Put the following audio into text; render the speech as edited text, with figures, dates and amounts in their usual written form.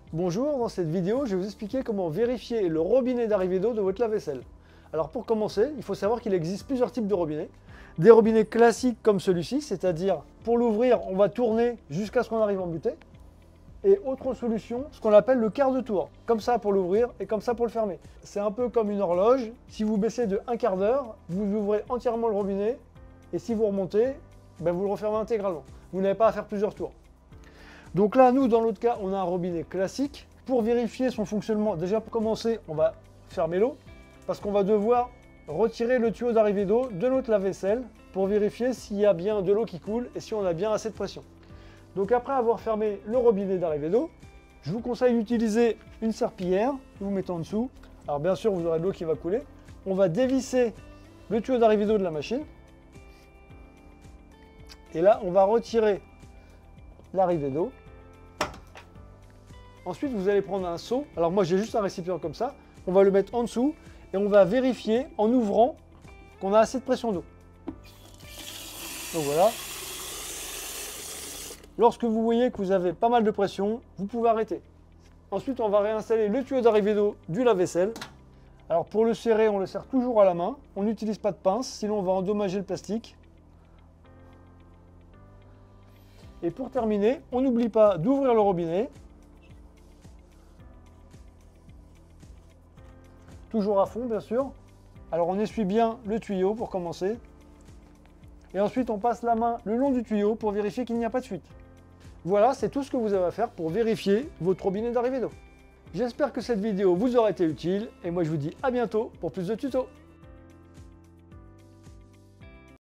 Bonjour, dans cette vidéo, je vais vous expliquer comment vérifier le robinet d'arrivée d'eau de votre lave-vaisselle. Alors pour commencer, il faut savoir qu'il existe plusieurs types de robinets. Des robinets classiques comme celui-ci, c'est-à-dire pour l'ouvrir, on va tourner jusqu'à ce qu'on arrive en butée. Et autre solution, ce qu'on appelle le quart de tour, comme ça pour l'ouvrir et comme ça pour le fermer. C'est un peu comme une horloge, si vous baissez de un quart d'heure, vous ouvrez entièrement le robinet, et si vous remontez, vous le refermez intégralement. Vous n'avez pas à faire plusieurs tours. Donc là, nous, dans l'autre cas, on a un robinet classique. Pour vérifier son fonctionnement, déjà pour commencer, on va fermer l'eau, parce qu'on va devoir retirer le tuyau d'arrivée d'eau de notre lave-vaisselle pour vérifier s'il y a bien de l'eau qui coule et si on a bien assez de pression. Donc après avoir fermé le robinet d'arrivée d'eau, je vous conseille d'utiliser une serpillière, vous mettez en dessous. Alors bien sûr, vous aurez de l'eau qui va couler. On va dévisser le tuyau d'arrivée d'eau de la machine. Et là, on va retirer l'arrivée d'eau. Ensuite, vous allez prendre un seau. Alors moi, j'ai juste un récipient comme ça. On va le mettre en dessous et on va vérifier en ouvrant qu'on a assez de pression d'eau. Donc voilà. Lorsque vous voyez que vous avez pas mal de pression, vous pouvez arrêter. Ensuite, on va réinstaller le tuyau d'arrivée d'eau du lave-vaisselle. Alors pour le serrer, on le serre toujours à la main. On n'utilise pas de pince, sinon on va endommager le plastique. Et pour terminer, on n'oublie pas d'ouvrir le robinet. Toujours à fond, bien sûr. Alors on essuie bien le tuyau pour commencer. Et ensuite, on passe la main le long du tuyau pour vérifier qu'il n'y a pas de fuite. Voilà, c'est tout ce que vous avez à faire pour vérifier votre robinet d'arrivée d'eau. J'espère que cette vidéo vous aura été utile et moi je vous dis à bientôt pour plus de tutos.